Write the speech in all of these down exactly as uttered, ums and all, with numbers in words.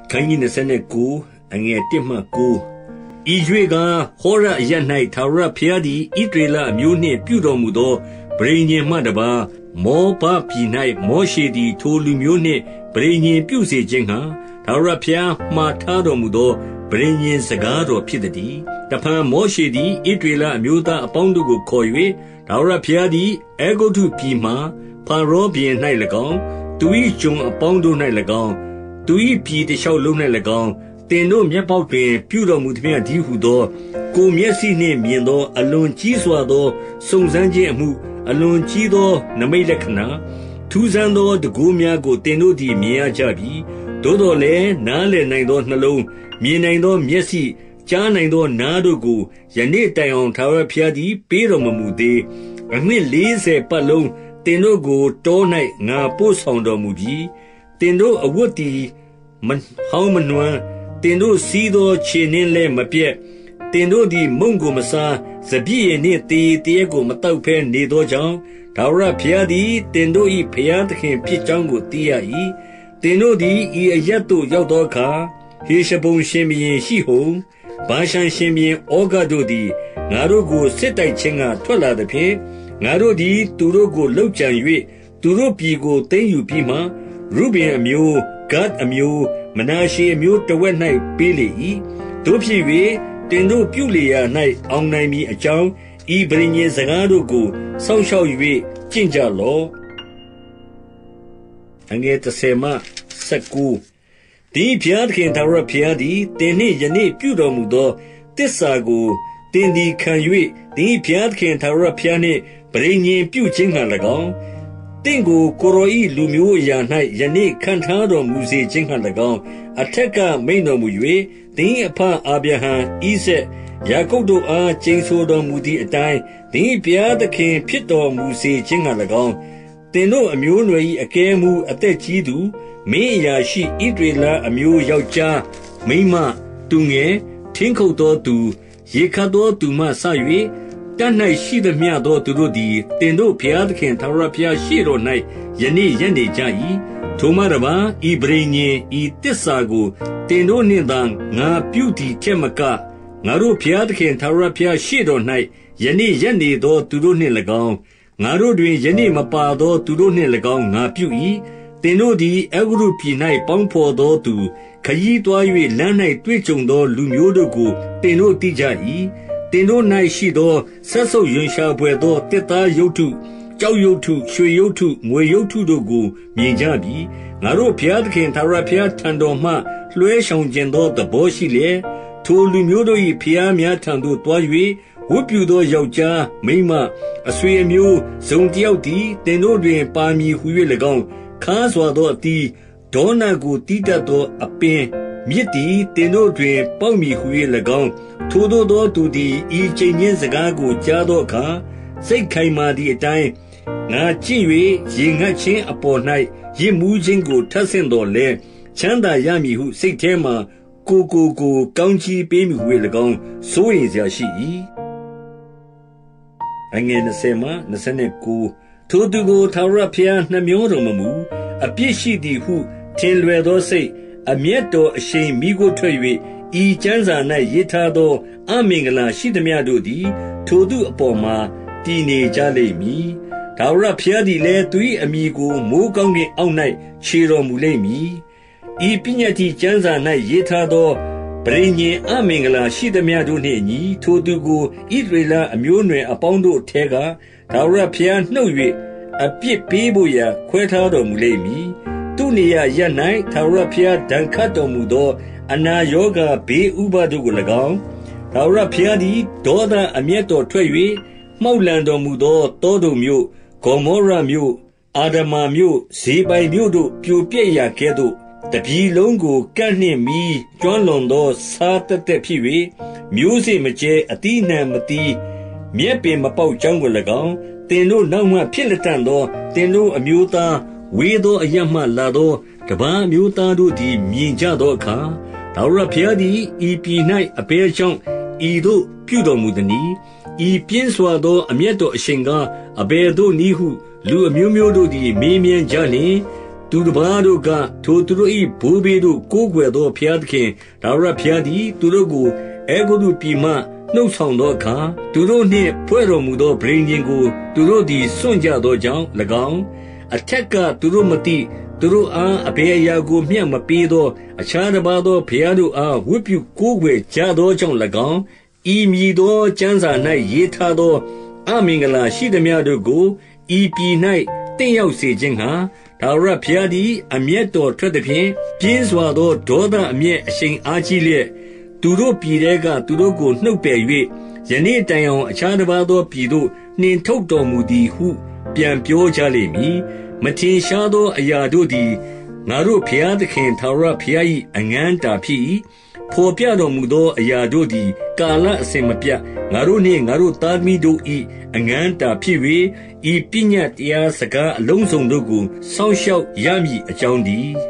ခန်းကြီး29အငယ်1မှ9ဤရွေကဟောရအရ၌ထာဝရဘုရားသည်ဣသရေလအမျိုးနှင့်ပြုတော်မူသောပရိညင်မှတပါမောဘပြည်၌မောရှေသည်ထိုလူမျိုးနှင့်ပရိညင်ပြုစေခြင်းဟံထာဝရဘုရားမှားထားတော်မူသောပရိညင်စကားတော်ဖြစ်သည်တဖန်မောရှေသည်ဣသရေလအမျိုးသားအပေါင်းတို့ကိုခေါ်၍ထာဝရဘုရားသည်အေဂုတ္တုပြည်မှဖာရောဘုရင်၌၎င်းသူ၏ကျွန်အပေါင်းတို့၌၎င်းသူ၏ပြည်တလျှောက်လုံး၌၎င်းတင်တို့မျက်ပေါက်တွင်ပြုတော်မူသမျှတည်းဟုသောကိုမျက်စိနှင့်မြင်သောအလွန်ကြီးစွာသောစုံစမ်းခြင်းအမှုအလွန်ကြီးသောနမိတ်လက္ခဏာထူးဆန်းသောတန်ခိုးများကိုတင်တို့သည်မြင်ရကြပြီသို့တော်လည်းနားလည်နိုင်သောနှလုံးမြင်နိုင်သောမျက်စိကြားနိုင်သောနားတို့ကိုယနေ့တိုင်အောင်ထာဝရဘုရားသည်ပေးတော်မမူသေးအနှစ်လေးဆယ်ပတ်လုံးတင်တို့ကိုတော၌ငါပို့ဆောင်တော်မူပြီးတင်တို့အဝတ်တီမဟောင်းမနွမ်းတင်တို့စီးသောခြေနှင်းလည်းမပြတ်တင်တို့သည်မုံကိုမစားစပြည့်ရည်နှင့်တေတည်းကိုမတောက်ဖဲနေသောကြောင့်ထာဝရဘုရားသည်တင်တို့၏ဘုရားသခင်ဖြစ်ကြောင်းကိုသိရ၏တင်တို့သည်ဤအရက်သို့ရောက်သောအခါဟေရှဘုန်ရှင်ဘုရင်ရှိဟုန်ဗာရှန်ရှင်ဘုရင်ဩဃတို့သည်ငါတို့ကိုစစ်တိုက်ခြင်းကထွက်လာသည်ဖြင့်ငါတို့သည်သူတို့ကိုလှုပ်ကြံ၍သူတို့ပြည်ကိုသိမ်းယူပြီးမှရုဗင်အမျိုးဂဒ်အမျိုးမနာရှေအမျိုးတဝက်၌ပေးလေ၏တို့ဖြစ်၍တင်တို့ပြုလေရာ၌အောင်နိုင်မည်အကြောင်းဤပရိညင်စကားတို့ကိုစောင့်ရှောက်၍ကျင့်ကြလော့အငယ်တစ်မှ၁၉ဒီဘုရားသခင်ထာဝရဘုရားသည်တင်နှင့်ယနေ့ပြုတော်မူသောတစ္ဆာကိုတင်သည်ခံ၍ဒီဘုရားသခင်ထာဝရဘုရားနှင့်ပရိညင်ပြုခြင်းဟံ၎င်းတင့်ကိုကိုရောဤလူမျိုးအရာ၌ယနေ့ခံထားတော်မူစေခြင်းဟံ၎င်းအထက်ကမိန်တော်မူ၍တင်းအဖအာဗြဟံဣဇက်ယာကုပ်တို့အားကျိန်ဆိုတော်မူသည့်အတိုင်းတင်းဘုရားသခင်ဖြစ်တော်မူစေခြင်းဟံ၎င်းတင်တို့အမျိုးနွယ်၏အကဲမှုအသက်ကြီးသူမင်းအရာရှိဣသရေလအမျိုးယောက်ျားမိန်းမသူငယ်ထင်းခုတ်သောသူရေခတ်သောသူမှဆ၍တတ်၌ရှိသမျှသောသူတို့သည်တင်တို့ဘုရားသခင်ထာဝရဘုရားရှိတော်၌ယနေ့ရက်နေကြ၏ထိုမှတပါဤပရိညင်ဤတစ္ဆာကိုတင်တို့နှင့်သာငါပြုသည်ချက်မကငါတို့ဘုရားသခင်ထာဝရဘုရားရှိတော်၌ယနေ့ရက်နေသောသူတို့နှင့်၎င်းငါတို့တွင်ယနေ့မပါသောသူတို့နှင့်၎င်းငါပြု၏တင်တို့သည်အဂရုပြည်၌ပေါင်းဖော်သောသူခရီးသွား၍လမ်း၌တွေ့ကြုံသောလူမျိုးတို့ကိုတင်တို့သိကြ၏တင်တို့၌ရှိသောဆက်ဆုပ်ရွံရှာပွေသောတစ်သားရုပ်ထုကြောက်ရုပ်ထုရွှေရုပ်ထုငွေရုပ်ထုတို့ကိုမြင်ကြပြီငါတို့ဘုရားသခင်ထာဝရဘုရားထံတော်မှလွှဲဆောင်ခြင်းသောသဘောရှိလျက်ထိုလူမျိုးတို့၏ဘုရားများထံသို့တွား၍ဝတ်ပြုသောယောက်ျားမိန်းမအဆွေအမျိုးဇုံတယောက်သည်တင်တို့တွင်ပါမည်ဟု၍၎င်းခါစွာသောအသီးဒေါနကိုတီးတတ်သောအပင်မြစ်သည်တင်တို့တွင်ပေါက်မည်ဟု၍၎င်းထိုသို့သောသူသည်ဤချိန်ချင်းစကားကိုကြားသောအခါစိတ်ခိုင်မာသည့်အတိုင်းငါကြည့်၍ရေငတ်ခြင်းအပေါ်၌ရစ်မှုခြင်းကိုထပ်ဆင့်တော်လဲချမ်းသာရမည်ဟုစိတ်ထဲမှကိုကိုကိုကောင်းချီးပေးမည်ဟု၎င်းစိုးရိမ်စရာရှိ၏အငယ်20မှ29ထိုသူကိုထာဝရဘုရားနှမျောတော်မမူအပြစ်ရှိသည်ဟုထင်လွယ်သောစိတ်အမျက်တော်အရှိန်မိကိုထွက်၍ဤကျမ်းစာ၌ရေးထားသောအမင်္ဂလာရှိသမျှတို့သည်ထိုသူအပေါ်မှာတည်နေကြလိမ့်မည်ထာဝရဘုရားသည်လည်းသူ၏အမည်ကိုမိုးကောင်းကင်အောက်၌ခြေတော်မူလိမ့်မည်ဤပညတ်တိကျမ်းစာ၌ရေးထားသောပရိညင်အမင်္ဂလာရှိသမျှတို့နှင့်အညီထိုသူကိုဣသရေလအမျိုးအနွယ်အပေါင်းတို့ထဲကထာဝရဘုရားနှုတ်၍အပြစ်ပေးဖို့ရာခွဲထားတော်မူလိမ့်မည်သူနေရာရပ်၌ထာဝရဘုရားဒဏ်ခတ်တော်မူသောအနာရောဂါဘေးဥပဒ်တို့ကို၎င်းထာဝရဘုရားသည်ဒေါသအမျက်တော်ထွက်၍မှောက်လန်တော်မူသောတောတုမြို့ဂေါမောရမြို့အာဒမာမြို့ဇေပိုင်မြို့တို့ပြိုပြက်ရာကဲ့သို့တပြည်လုံးကိုကန့်နှင့်မီးကျွမ်းလွန်သောစားတက်တက်ဖြစ်၍မျိုးစေ့မကျဲအတိနှံမတိမြက်ပင်မပေါက်ကြောင်းကို၎င်းတင်တို့နောက်မှဖြစ်လက်တန်သောတင်တို့အမျိုးသားဝေသောအရမှလာသောတပန်းမျိုးသားတို့သည်မြင်ကြသောအခါထာဝရဘုရားသည်ဤပြည်၌အဘယ်ကြောင့်ဤသို့ပြုတော်မူသနည်းဤပြင်းစွာသောအမျက်တော်အရှိန်ကားအဘယ်သို့နည်းဟုလူအမျိုးမျိုးတို့သည်မေးမြန်းကြလျှင်တသူတစ်ပါးတို့ကထိုသူတို့၏ဘိုးဘေးတို့ကိုးကွယ်သောဘုရားသခင်ထာဝရဘုရားသည်သူတို့ကိုအဲဂုတ္တုပြည်မှနှုတ်ဆောင်သောအခါသူတို့နှင့်ဖွဲ့တော်မူသောဗြိဉ္ဉ်ကိုသူတို့သည်စွန့်ကြသောကြောင့်၎င်းအထက်ကသူတို့မသိသူတို့အားအဘယ်အရာကိုမျှမပေးသောအခြားတစ်ပါးသောဘုရားတို့အားဝတ်ပြုကိုးကွယ်ကြသောကြောင့်၎င်းဤမည်သောကျမ်းစာ၌ရေးထားသောအမင်္ဂလာရှိသမျှတို့ကိုဤပြည်၌တင့်ရောက်စေခြင်းငှာထာဝရဘုရားသည်အမျက်တော်ထွက်သည်ဖြင့်ပြင်းစွာသောဒေါသအမျက်အရှိန်အားကြီးလျက်သူတို့ပြည်ထဲကသူတို့ကိုနှုတ်ပယ်၍ယနေ့တိုင်အောင်အခြားတစ်ပါးသောပြည်သို့နှင်ထုတ်တော်မူသည်ဟုပြန်ပြောကြလိမ့်မည်မထင်ရှားသောအရာတို့သည်ငါတို့ဘုရားသခင်ထာဝရဘုရား၏အငန်းတာဖြစ်၏ဖော်ပြတော်မူသောအရာတို့သည်ကာလအစဉ်မပြတ်ငါတို့နှင့်ငါတို့သားသမီးတို့၏အငန်းတာဖြစ်၍ဤပညတ်တရားစကားအလုံးစုံတို့ကိုစောင့်ရှောက်ရမည်အကြောင်းတည်း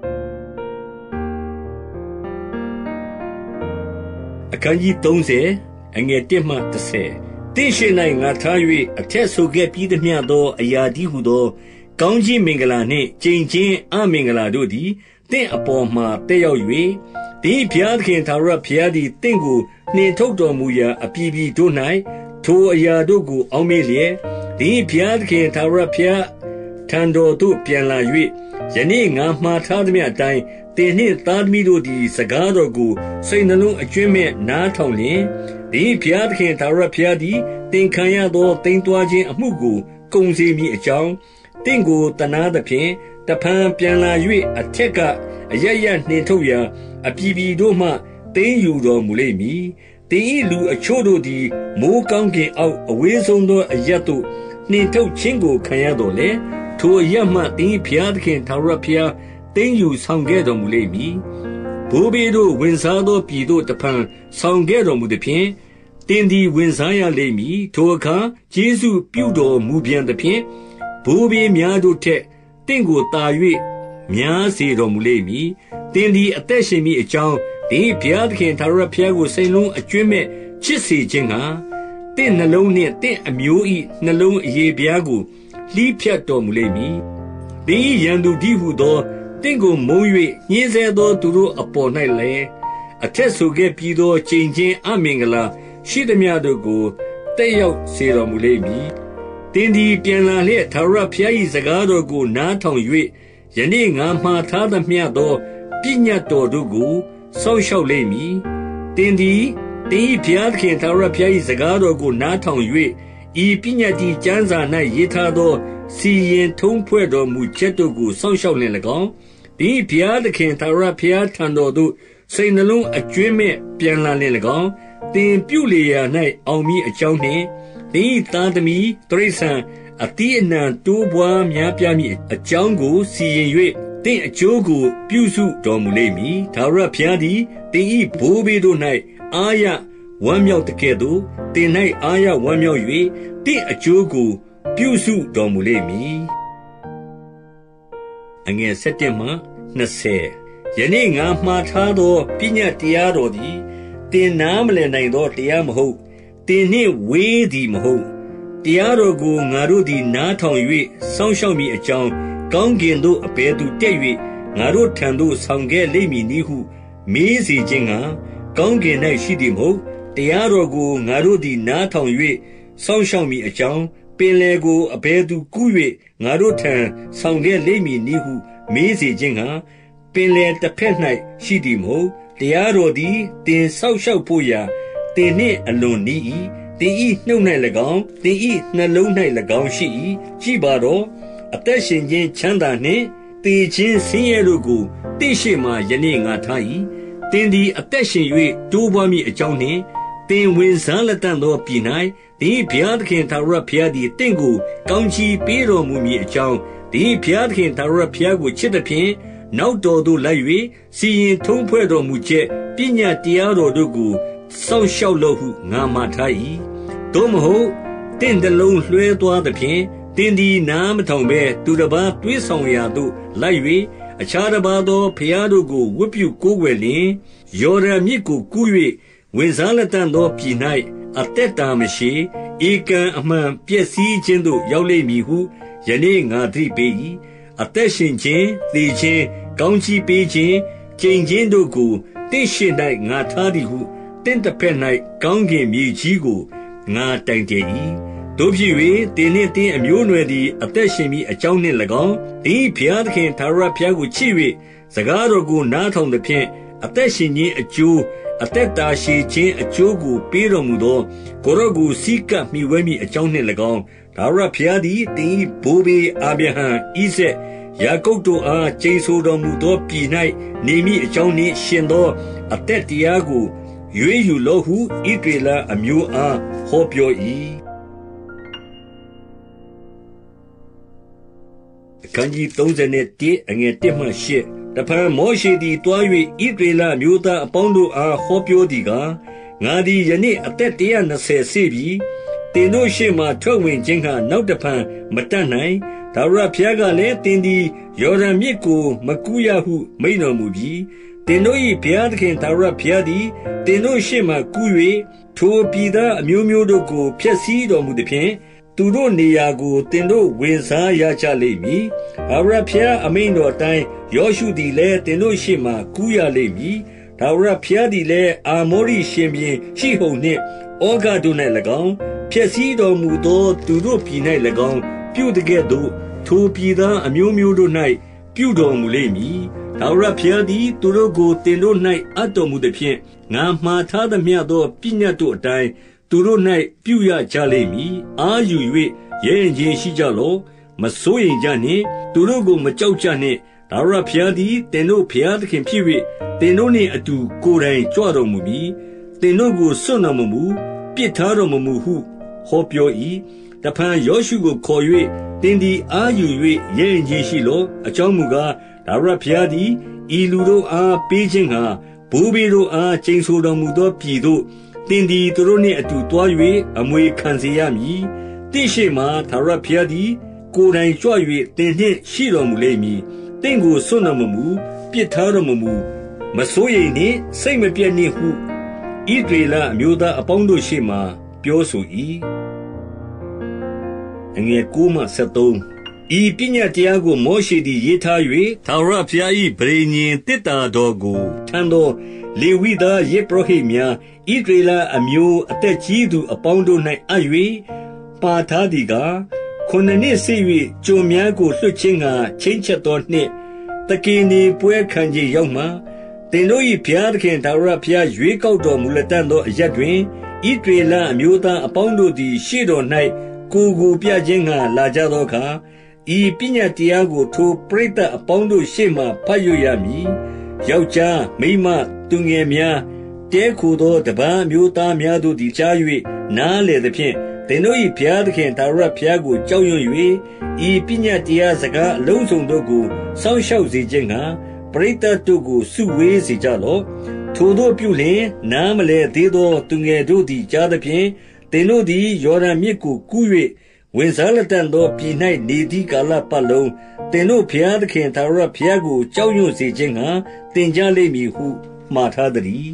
အခန်းကြီးသုံးဆယ်အငယ်တစ်မှတစ်ဆယ်တင့်ရှိ၌ငါထား၍အထက်ဆိုခဲ့ပြီးသမျှသောအရာတည်းဟုသောကောင်းကြီးမင်္ဂလာနှင့်ကျိန်ချင်းအမင်္ဂလာတို့သည်တင့်အပေါ်မှတက်ရောက်၍ဒီဘုရားသခင်ထာဝရဘုရားသည်တင့်ကိုနှင်ထုတ်တော်မူရာအပြည်ပြည်တို့၌ထိုအရာတို့ကိုအောက်မေ့လျက်ဒီဘုရားသခင်ထာဝရဘုရားထံတော်သို့ပြန်လာ၍ယနေ့ငါမှားထားသမျှအတိုင်းတင်နှင့်သားသမီးတို့သည်စကားတော်ကိုစိတ်နှလုံးအကျွင့်မဲ့နားထောင်လျင်ဒီဘုရားသခင်ထာဝရဘုရားသည်တင်ခံရသောတိမ်တွားခြင်းအမှုကိုကုန်စေမည်အကြောင်းတင့်ကိုတနာသဖြင့်တဖန်ပြန်လာ၍အထက်ကအရရနှင်ထုတ်ရာအပြည်ပြည်တို့မှသိမ်းယူတော်မူလိမ့်မည်တင်ဤလူအချို့တို့သည်မိုးကောင်းကင်အောက်အဝေးဆုံးသောအရက်သို့နှင်ထုတ်ခြင်းကိုခံရတော်လေထိုအရက်မှတင်ဘုရားသခင်ထာဝရဘုရားသိမ်းယူဆောင်ခဲ့တော်မူလိမ့်မည်ဘိုးဘေးတို့ဝင်စားသောပြည်သို့တဖန်ဆောင်ခဲ့တော်မူသည်ဖြင့်တင်သည်ဝင်စားရလိမ့်မည်ထိုအခါယေရှုပြုတော်မူပြန်သည်ဖြင့်ဘိုးဘေးများတို့ထက်တင့်ကိုတာ၍များစေတော်မူလိမ့်မည်တင်သည်အသက်ရှင်မည်အကြောင်းဒီဘုရားသခင်ထာဝရဘုရားကိုစိတ်လုံးအကျွင့်မဲ့ချစ်စေခြင်းကတင့်နှလုံးနှင့်တင့်အမျိုး၏နှလုံးအရေးပြားကိုလှီးဖြတ်တော်မူလိမ့်မည်ဒီရန်သူဒီဟုသောတင့်ကိုမုံ၍ညှင်းဆဲသောသူတို့အပေါ်၌လည်းအထက်ဆိုခဲ့ပြီးသောကျိန်ချင်းအမင်္ဂလာရှိသမျှတို့ကိုတက်ရောက်စေတော်မူလိမ့်မည်တင်ဒီပြန်လာလျက်ထာဝရဘုရား၏စကားတော်ကိုနားထောင်၍ယနေ့ငါမှားထားသမျှသောပညတ်တော်တို့ကိုစောင့်ရှောက်လိမ့်မည်တင်ဒီတင်၏ဘုရားသခင်ထာဝရဘုရား၏စကားတော်ကိုနားထောင်၍ဤပညတ်ဒီကျမ်းစာ၌ရေးထားသောစီရင်ထုံးဖွဲ့တော်မူချက်တို့ကိုစောင့်ရှောက်လင်၎င်းဒီဘုရားသခင်ထာဝရဘုရားထံတော်သို့စိတ်နှလုံးအကျွင့်မဲ့ပြန်လာလင်၎င်းတင်ပြုလေရာ၌အောင်မည်အကြောင်းနှင့်ဒီသားသမီးတရိษံအတိအနံတိုးပွားများပြားမည်အကြောင်းကိုစီရင်၍တင့်အကျိုးကိုပြုစုတော်မူလိမ့်မည်ထာဝရဘုရားသည်တင်ဤဘိုးဘေးတို့၌အာရဝမ်းမြောက်တကဲ့သို့တင်၌အာရဝမ်းမြောက်၍တင့်အကျိုးကိုပြုစုတော်မူလိမ့်မည်အငယ်၁၁မှ၂၀ယနေ့ငါမှားထားသောပညတ်တရားတော်သည်တင်နားမလည်နိုင်သောတရားမဟုတ်တင်နှင့်ဝေးသည်မဟုတ်တရားတော်ကိုငါတို့သည်နားထောင်၍စောင့်ရှောက်မည်အကြောင်းကောင်းကင်သို့အဘယ်သူတက်၍ငါတို့ထံသို့ဆောင်ခဲ့လိမ့်မည်နည်းဟုမေးစေခြင်းကကောင်းကင်၌ရှိသည်မဟုတ်တရားတော်ကိုငါတို့သည်နားထောင်၍စောင့်ရှောက်မည်အကြောင်းပင်လေကိုအဘယ်သူကူး၍ငါတို့ထံဆောင်ခဲ့လိမ့်မည်နည်းဟုမေးစေခြင်းကပင်လေတစ်ဖက်၌ရှိသည်မဟုတ်တရားတော်သည်တင်ဆောက်ရှောက်ဖို့ရာတင်နှင့်အလွန်နီး၏တင်ဤနှုတ်၌၎င်းတင်ဤနှလုံး၌၎င်းရှိ၏ကြည်ပါတော့အသက်ရှင်ခြင်းချမ်းသာနှင့်တည်ခြင်းဆင်းရဲတို့ကိုတင့်ရှိမှယနေ့ငါထား၏တင်သည်အသက်ရှင်၍တိုးပွားမည်အကြောင်းနှင့်တင်ဝင်စားလက်တန်သောပြည်၌ဒီဘုရားသခင်ထာဝရဘုရားသည်တင့်ကိုကောင်းချီးပေးတော်မူမည်အကြောင်းဒီဘုရားသခင်ထာဝရဘုရားကိုချစ်သဖြင့်နောက်တော်သို့လိုက်၍စီရင်ထုံးဖွဲ့တော်မူချက်ပညာတရားတော်တို့ကိုစောင့်ရှောက်လို့ဟုငါမှာထား၏သို့မဟုတ်တင့်တလုံးလွှဲသွားသဖြင့်တင်ဒီနားမထောင်ဘဲသူတစ်ပါးတွေးဆောင်ရာသို့လိုက်၍အခြားတစ်ပါးသောဘုရားတို့ကိုဝတ်ပြုကိုးကွယ်လျင်ယော်ဒန်မြစ်ကိုကူး၍ဝင်စားလက်တန်သောပြည်၌အသက်တာမရှိဧကံအမှန်ပျက်စီးခြင်းသို့ရောက်လိမ့်မည်ဟုယနေ့ငါသတိပေး၏အသက်ရှင်ခြင်းသေခြင်းကောင်းချီးပေးခြင်းကျင့်ခြင်းတို့ကိုတင့်ရှိ၌ငါထားသည်ဟုတင့်တစ်ဖက်၌ကောင်းကင်မြေကြီးကိုငါတိုင်တည်၏တို့ဖြစ်၍တင်းနှင့်တင်းအမျိုးအနွယ်သည်အသက်ရှင်ပြီးအကြောင်းနှင့်၎င်းတင်းဖျားသခင်သာရဖျားကိုချစ်၍စကားတော်ကိုနားထောင်သည်ဖြင့်အသက်ရှင်ခြင်းအကျိုးအသက်တာရှည်ခြင်းအကျိုးကိုပေးတော်မူသောကိုရော့ကိုစီကပ်မိဝဲမိအကြောင်းနှင့်၎င်းဒါရဖျားသည်တင်းဘိုးဘေးအာဗြဟံဣဇက်ယာကုပ်တို့အားကျိန်ဆိုတော်မူသောပြည်၌နေမိအကြောင်းနှင့်ရှင်သောအသက်တရားကိုရွေးယူလောဟုဣသရေလအမျိုးအားဟောပြော၏အခန်းကြီးသုံးဆယ်တစ်အငယ်တစ်မှရှစ်တဖန်မောရှေသည်တွား၍ဣသရေလအမျိုးသားအပေါင်းတို့အားဟောပြောသည်ကားငါသည်ယနေ့အသက်တစ်နှစ်ဆယ်စေပြီတင်တို့ရှေ့မှထွက်ဝင်ခြင်းကနောက်တဖန်မတတ်နိုင်ဒါဝရဖျားကလည်းတင်သည်ယော်ဒန်မြစ်ကိုမကူးရဟုမိန့်တော်မူပြီးတင်တို့၏ဘုရားသခင်ဒါဝရဖျားသည်တင်တို့ရှေ့မှကူး၍ထိုပြည်သားအမျိုးမျိုးတို့ကိုဖျက်ဆီးတော်မူသည်ဖြင့်သူတို့နေရာကိုတင်တို့ဝင်စားရကြလိမ့်မည်ဒါဝရဖျားအမိန့်တော်တိုင်းယောရှုသည်လည်းတင်တို့ရှေ့မှကူးရလိမ့်မည်ဒါဝရဖျားသည်လည်းအာမောရိရှင်ဘုရင်ရှိဟုန်နှင့်ဩဃတို့၌၎င်းဖျက်ဆီးတော်မူသောသူတို့ပြည်၌၎င်းပြုတကဲ့သို့ထိုပြည်သားအမျိုးမျိုးတို့၌ပြုတော်မူလိမ့်မည်ထာဝရဘုရားသည်သူတို့ကိုတင်တို့၌အပ်တော်မူသည်ဖြင့်ငါမှားထားသမျှသောပညတ်တို့အတိုင်းသူတို့၌ပြုရကြလိမ့်မည်အာယူ၍ရဲရင်ချင်းရှိကြလော့မစိုးရိမ်ကြနှင့်သူတို့ကိုမကြောက်ကြနှင့်ထာဝရဘုရားသည်တင်တို့ဘုရားသခင်ဖြစ်၍တင်တို့နှင့်အတူကိုယ်တိုင်ကြွတော်မူမည်တင်တို့ကိုစွန့်တော်မမူပြစ်ထားတော်မမူဟုဟောပြော၏တဖန်ယောရှုကိုခေါ်၍တင်သည်အာယူ၍ရဲရင်ချင်းရှိလော့အကြောင်းမူကားဒါဝရဘုရားသည်ဤလူတို့အားပေးခြင်းကဘိုးဘေးတို့အားကျိန်ဆိုတော်မူသောပြည်သို့တင်သည်သူတို့နှင့်အတူတွား၍အမွေခံစေရမည်တင့်ရှိမှဒါဝရဘုရားသည်ကိုယ်တိုင်ကြွ၍တင်နှင့်ရှိတော်မူလိမ့်မည်တင့်ကိုစွန့်တော်မမူပြစ်ထားတော်မမူမစိုးရိမ်နှင့်စိတ်မပြတ်နှင့်ဟုဣသရေလအမျိုးသားအပေါင်းတို့ရှေ့မှပြောဆို၏အငယ်ကိုမှဆက်သုံးဤပညတ်တရားကိုမောရှေသည်ရေးထား၍ထာဝရဘုရား၏ဗြိဉ္ဉ်သေတ္တာတော်ကိုထမ်းသောလေဝိသားယေပရောဟိတ်များဣသရေလအမျိုးအသက်ကြီးသူအပေါင်းတို့၌အပ်၍ပါထားသည်ကားခုနှစ်နှစ်စေ၍ကျွန်များကိုလွှတ်ခြင်းကချင်းချက်သောနှစ်တကိနေပွဲခံခြင်းရောက်မှတင်တို့၏ဘုရားသခင်ထာဝရဘုရားရွေးကောက်တော်မူလက်တတ်သောအရက်တွင်ဣသရေလအမျိုးသားအပေါင်းတို့သည်ရှေ့တော်၌ကိုယ်ကိုပြခြင်းကလာကြသောအခါဤပညတ်တရားကိုထိုပရိသတ်အပေါင်းတို့ရှေ့မှဖတ်ရရမည်ယောက်ျားမိန်းမသူငယ်များတဲခိုသောတပန်းမျိုးသားများတို့သည်ကြား၍နားလေသဖြင့်သင်တို့၏ဘုရားသခင်သာရဘုရားကိုကြောက်ရွံ့၍ဤပညတ်တရားစကားအလုံးစုံတို့ကိုစောင့်ရှောက်စေခြင်းကပရိသတ်တို့ကိုစုဝေးစေကြလော့ထိုတို့ပြုလျင်နားမလဲသေးသောသူငယ်တို့သည်ကြားသဖြင့်သင်တို့သည်ယော်ဒန်မြစ်ကိုကူး၍ဝင်စားလက်တန်သောပြည်၌နေသည့်ကာလပတ်လုံးသင်တို့ဘုရားသခင်သာရဘုရားကိုကြောက်ရွံ့စေခြင်းကသင်ကြလိမ့်မည်ဟုမှာထားသည်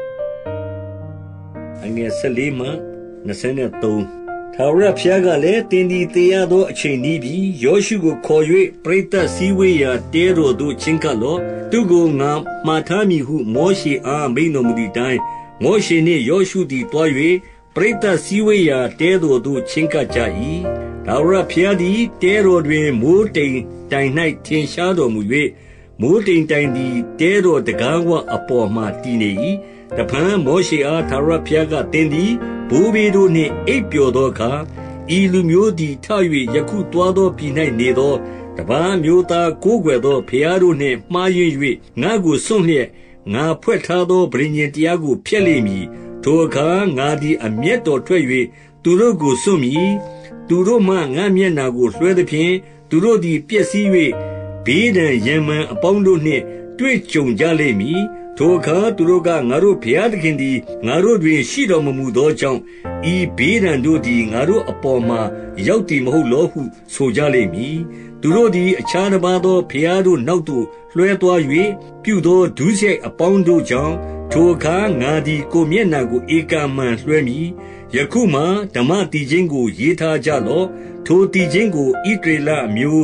အငယ်ဆယ်လေးမှနှစ်ဆယ်သုံးထာဝရဘုရားကလည်းတင်ဒီတေရသောအချိန်ဤပြီယောရှုကိုခေါ်၍ပရိသတ်စည်းဝေးရာတဲတော်သို့ချင်းကပ်လော့သူကိုငါမှာထားမည်ဟုမောရှေအားမိန့်တော်မူသည့်တိုင်မောရှေနှင့်ယောရှုသည်တွား၍ပရိသတ်စည်းဝေးရာတဲတော်သို့ချင်းကပ်ကြ၏ထာဝရဘုရားသည်တဲတော်တွင်မိုးတိမ်တိုင်၌ထင်ရှားတော်မူ၍မိုးတိမ်တိုင်သည်တဲတော်တကားဝအပေါ်မှတည်နေ၏တဖန်မောရှေအားထာဝရဘုရားကတင်သည်ဘိုးဘေးတို့နှင့်အိပ်ပျော်သောအခါဤလူမျိုးသည်ထ၍ယခုတွားသောပြည်၌နေသောတပန်းမျိုးသားကိုးကွယ်သောဘုရားတို့နှင့်မှားယွင်း၍ငါကိုစွန့်လျက်ငါဖွဲ့ထားသောဗြိဉ္ဉ်တရားကိုဖျက်လိမ့်မည်ထိုအခါငါသည်အမျက်တော်ထွက်၍သူတို့ကိုစွန့်မည်သူတို့မှငါမျက်နာကိုလွှဲသဖြင့်သူတို့သည်ပျက်စီး၍ဘေးဒဏ်ရန်မှန်အပေါင်းတို့နှင့်တွေ့ကြုံကြလိမ့်မည်ထိုအခါသူတို့ကငါတို့ဘုရားသခင်သည်ငါတို့တွင်ရှိတော်မမူသောကြောင့်ဤဘေးဒဏ်တို့သည်ငါတို့အပေါ်မှာရောက်တည်မဟုတ်လောဟုဆိုကြလိမ့်မည်သူတို့သည်အခြားတစ်ပါးသောဘုရားတို့နောက်သို့လွှဲသွား၍ပြုသောဒုစရိုက်အပေါင်းတို့ကြောင့်ထိုအခါငါသည်ကိုမျက်နာကိုဧကမှန်လွှဲမည်ယခုမှဓမ္မတည်ခြင်းကိုရေးထားကြလော့ထိုတည်ခြင်းကိုဣသရေလမျိုး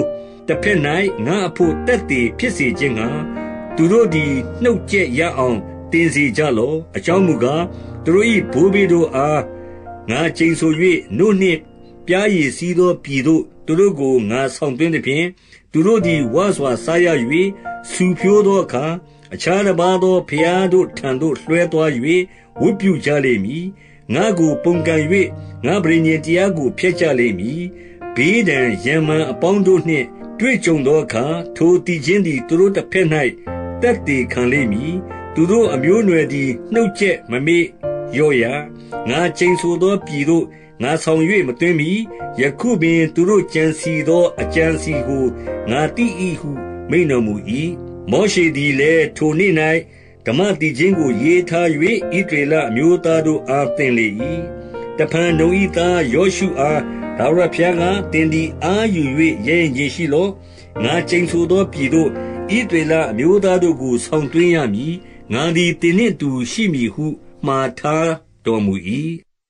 တစ်ဖက်၌ငါအဖို့တက်တည်ဖြစ်စေခြင်းကသူတို့သည်နှုတ်ကျက်ရအောင်တင်စီကြလော့အကြောင်းမူကားသူတို့၏ဘိုးဘေးတို့အားငါချိန်ဆို၍နို့နှင့်ပြားရည်စီးသောပြည်သို့သူတို့ကိုငါဆောင်သွင်းသည်ဖြင့်သူတို့သည်ဝါစွာစားရ၍ဆူဖြိုးသောအခါအခြားတစ်ပါးသောဖျားတို့ထံသို့လွှဲသွား၍ဝတ်ပြုကြလိမ့်မည်ငါကိုပုန်ကန်၍ငါပရိညင်တရားကိုဖျက်ကြလိမ့်မည်ဘေးဒဏ်ရံမှန်အပေါင်းတို့နှင့်တွေ့ကြုံသောအခါထိုတည်ခြင်းသည်သူတို့တစ်ဖက်၌တက်တည်ခံလိမ့်မည်သူတို့အမျိုးအနွယ်သည်နှုတ်ကျက်မမေ့ရော့ရငါချိန်ဆိုသောပြည်သို့ငါဆောင်၍မသွင်းမီယခုပင်သူတို့ကြံစီသောအကြံစီကိုငါတိ၏ဟုမိန့်တော်မူ၏မောရှေသည်လည်းထိုနေ့၌ဓမ္မတိချင်းကိုရေးထား၍ဣသရေလအမျိုးသားတို့အားသင်လေ၏တဖန်နုံ၏သားယောရှုအားဒါဝရဖျားကတင်သည်အားယူ၍ရဲရင်ကြီးရှိလောငါချိန်ဆိုသောပြည်သို့ဣသရေလအမျိုးသားတို့ကိုဆောင်သွင်းရမည်ငါသည်တင်နှင့်တူရှိမည်ဟုမှားထားတော်မူ၏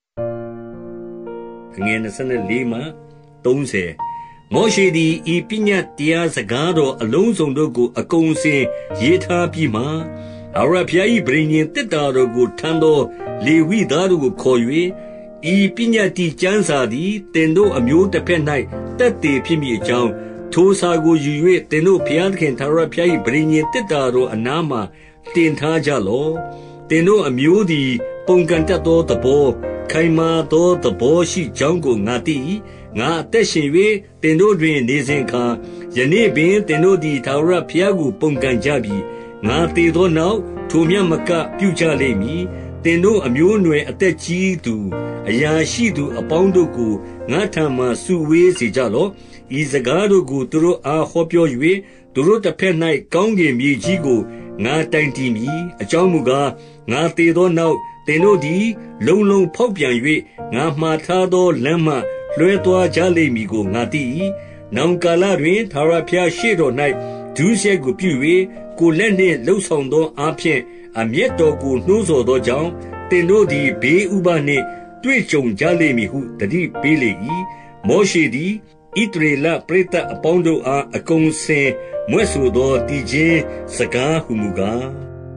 ငယ်24မှ30မောရှေသည်ဤပညတ်တရားစကားတော်အလုံးစုံတို့ကိုအကုန်စင်ရေးထားပြီးမှအရဖျား၏ဗြိဉ္ဉ်တက်တာတော်ကိုထမ်းသောလေဝိသားတို့ကိုခေါ်၍ဤပညတ်တိကျမ်းစာသည်တင်တို့အမျိုးတစ်ဖက်၌တက်တည်ဖြစ်မည်အကြောင်းထိုစာကိုယူ၍တင်တို့ဘုရားသခင်ထာဝရဘုရား၏ဗြိဉ္ဉ်တက်တာတော်အနားမှတင်ထားကြလော့တင်တို့အမျိုးသည်ပုန်ကန်တတ်သောသဘောခိုင်မာသောသဘောရှိကြောင်းကိုငါသိငါအသက်ရှင်၍တင်တို့တွင်နေစဉ်အခါယနေ့ပင်တင်တို့သည်ထာဝရဘုရားကိုပုန်ကန်ကြပြီငါတည်သောနောက်ထိုမြတ်မကပြုကြလိမ့်မည်တင်တို့အမျိုးအနွယ်အသက်ကြီးသူအရာရှိသူအပေါင်းတို့ကိုငါထံမှစုဝေးစေကြလော့ဤစကားတို့ကိုသူတို့အားဟောပြော၍သူတို့တစ်ဖက်၌ကောင်းကင်မြေကြီးကိုငါတိုင်တည်မည်အကြောင်းမူကားငါတည်သောနောက်သင်တို့သည်လုံလုံဖောက်ပြန်၍ငါမှားထားသောလမ်းမှလွှဲသွားကြလိမ့်မည်ကိုငါသိ၏နောင်ကာလတွင်ထာဝရဘုရားရှေ့တော်၌ဒုစရိုက်ကိုပြု၍ကိုယ်လက်နှင့်လှုပ်ဆောင်သောအားဖြင့်အမျက်တော်ကိုနှိုးဆော်သောကြောင့်သင်တို့သည်ဘေးဥပဒ်နှင့်တွေ့ကြုံကြလိမ့်မည်ဟုတတိပေးလေ၏မောရှေသည်ဣသရေလပရိသတ်အပေါင်းတို့အားအကုန်စင်မွဲ့ဆိုသောတည်ခြင်းစကားဟုမူကား